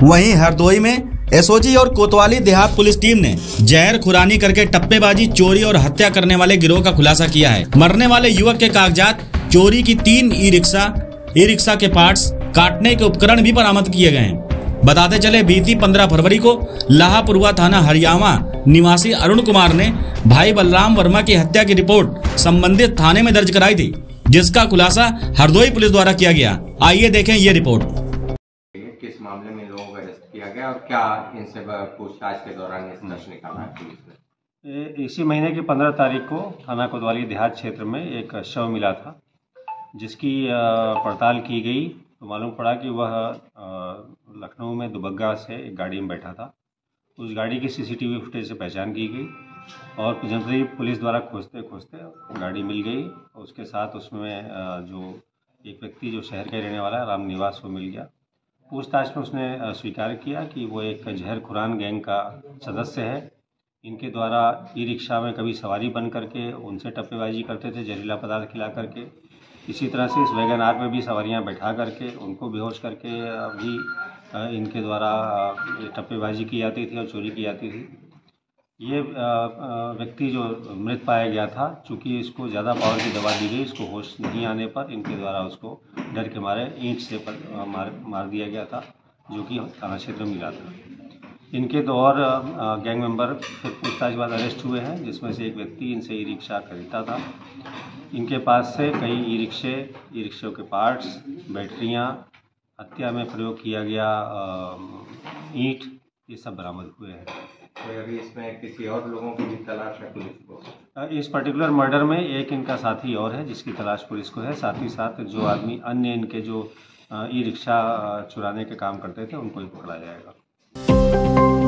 वहीं हरदोई में एसओजी और कोतवाली देहात पुलिस टीम ने जहर खुरानी करके टप्पेबाजी, चोरी और हत्या करने वाले गिरोह का खुलासा किया है। मरने वाले युवक के कागजात, चोरी की 3 ई रिक्शा के पार्ट्स, काटने के उपकरण भी बरामद किए गए हैं। बताते चले बीती 15 फरवरी को लाहापुरवा थाना हरियावा निवासी अरुण कुमार ने भाई बलराम वर्मा की हत्या की रिपोर्ट संबंधित थाने में दर्ज कराई थी, जिसका खुलासा हरदोई पुलिस द्वारा किया गया। आइए देखें ये रिपोर्ट। किस मामले में लोगों को अरेस्ट किया गया और क्या इनसे पूछताछ के दौरान निष्कर्ष निकाला है पुलिस ने? इसी महीने की 15 तारीख को थाना कोतवाली देहात क्षेत्र में एक शव मिला था, जिसकी पड़ताल की गई तो मालूम पड़ा कि वह लखनऊ में दुबग्गा से एक गाड़ी में बैठा था। उस गाड़ी की सीसीटीवी फुटेज से पहचान की गई और जनरली पुलिस द्वारा खोजते खोजते गाड़ी मिल गई। उसके साथ उसमें जो एक व्यक्ति जो शहर का रहने वाला है राम निवास, वो मिल गया। पूछताछ में उसने स्वीकार किया कि वो एक जहर खुरान गैंग का सदस्य है। इनके द्वारा ई रिक्शा में कभी सवारी बन करके उनसे टप्पेबाजी करते थे, जहरीला पदार्थ खिला करके। इसी तरह से इस वैगन आर में भी सवारियां बैठा करके उनको बेहोश करके भी इनके द्वारा टप्पेबाजी की जाती थी और चोरी की जाती थी। ये व्यक्ति जो मृत पाया गया था, चूँकि इसको ज़्यादा पावर की दवा दी गई, इसको होश नहीं आने पर इनके द्वारा उसको डर के मारे ईंट से मार दिया गया था, जो कि थाना क्षेत्र में मिला था। इनके 2 और गैंग मेंबर फिर पूछताछ के बाद अरेस्ट हुए हैं, जिसमें से एक व्यक्ति इनसे ई रिक्शा खरीदता था। इनके पास से कई ई रिक्शों के पार्ट्स, बैटरियां, हत्या में प्रयोग किया गया ईंट, ये सब बरामद हुए हैं। तो अभी इसमें किसी और लोगों की भी तलाश है पुलिस को? इस पर्टिकुलर मर्डर में एक इनका साथी और है, जिसकी तलाश पुलिस को है। साथ ही साथ जो आदमी अन्य इनके जो ई रिक्शा चुराने के काम करते थे, उनको भी पकड़ा जाएगा।